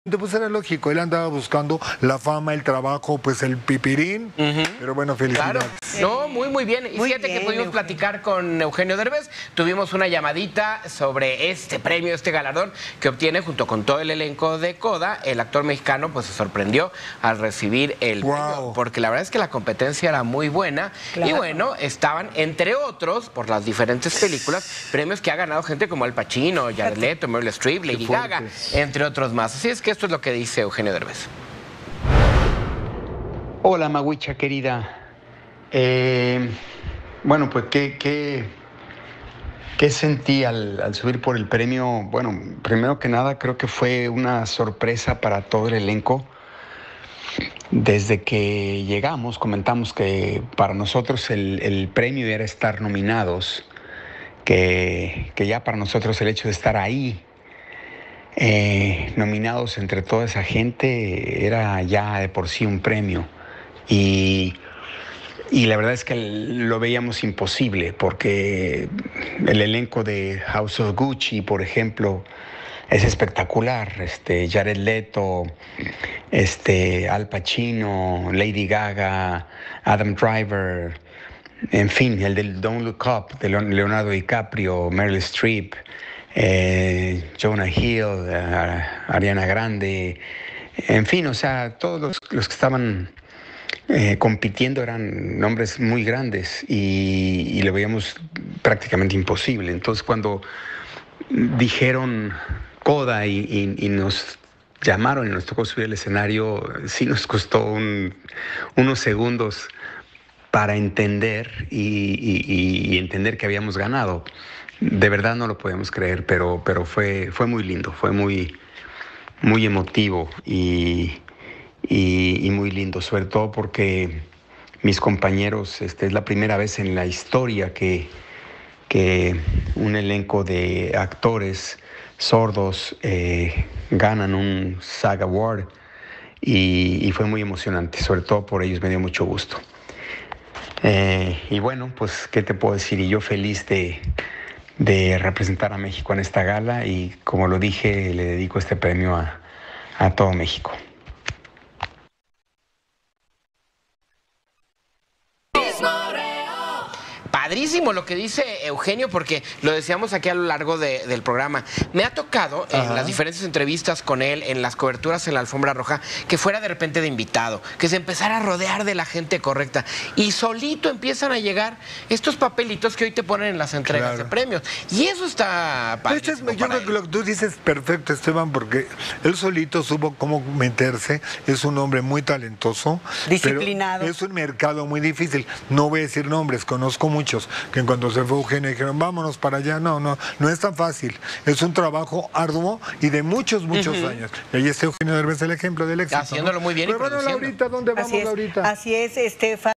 Pues era lógico, él andaba buscando la fama, el trabajo, pues el pipirín, pero bueno, felicidades. Claro. No, muy bien. Y Muy fíjate bien, que pudimos Eugenio. platicar con Eugenio Derbez, tuvimos una llamadita sobre este premio, este galardón que obtiene junto con todo el elenco de Coda. El actor mexicano pues se sorprendió al recibir el premio, porque la verdad es que la competencia era muy buena. Claro. Y bueno, estaban, entre otros, por las diferentes películas, premios que ha ganado gente como Al Pacino, Jared Leto, Meryl Streep, Lady Gaga, entre otros más. Así es que esto es lo que dice Eugenio Derbez. Hola, Maguicha querida. Bueno, pues, ¿qué sentí al subir por el premio? Bueno, primero que nada, creo que fue una sorpresa para todo el elenco. Desde que llegamos, comentamos que para nosotros el premio era estar nominados, que ya para nosotros el hecho de estar ahí, nominados entre toda esa gente, era ya de por sí un premio. Y la verdad es que lo veíamos imposible, porque el elenco de House of Gucci, por ejemplo, es espectacular. Jared Leto, Al Pacino, Lady Gaga, Adam Driver, en fin, el del Don't Look Up de Leonardo DiCaprio, Meryl Streep, Jonah Hill, Ariana Grande, en fin, o sea, todos los que estaban compitiendo eran nombres muy grandes y lo veíamos prácticamente imposible. Entonces, cuando dijeron Coda y nos llamaron y nos tocó subir al escenario, sí nos costó unos segundos para entender y entender que habíamos ganado. De verdad no lo podíamos creer, pero fue muy lindo, fue muy emotivo y muy lindo, sobre todo porque mis compañeros, es la primera vez en la historia que un elenco de actores sordos ganan un SAG Award y fue muy emocionante, sobre todo por ellos me dio mucho gusto. Y bueno, pues, ¿qué te puedo decir? Y yo feliz de representar a México en esta gala y, como lo dije, le dedico este premio a todo México. Padrísimo lo que dice Eugenio, porque lo decíamos aquí a lo largo del programa. Me ha tocado en las diferentes entrevistas con él, en las coberturas en la alfombra roja, que fuera de repente de invitado, que se empezara a rodear de la gente correcta. Y solito empiezan a llegar estos papelitos que hoy te ponen en las entregas de premios. Y eso está padrísimo. Yo creo que lo que tú dices es perfecto, Esteban, porque él solito supo cómo meterse. Es un hombre muy talentoso. Disciplinado. Pero es un mercado muy difícil. No voy a decir nombres, conozco muchos que cuando se fue Eugenio dijeron vámonos para allá. No es tan fácil. Es un trabajo arduo y de muchos años. Y ahí está Eugenio Derbez, el ejemplo del éxito. Haciéndolo muy bien. Pero bueno, Laurita, ¿dónde vamos, Laurita? Así es, Estefan.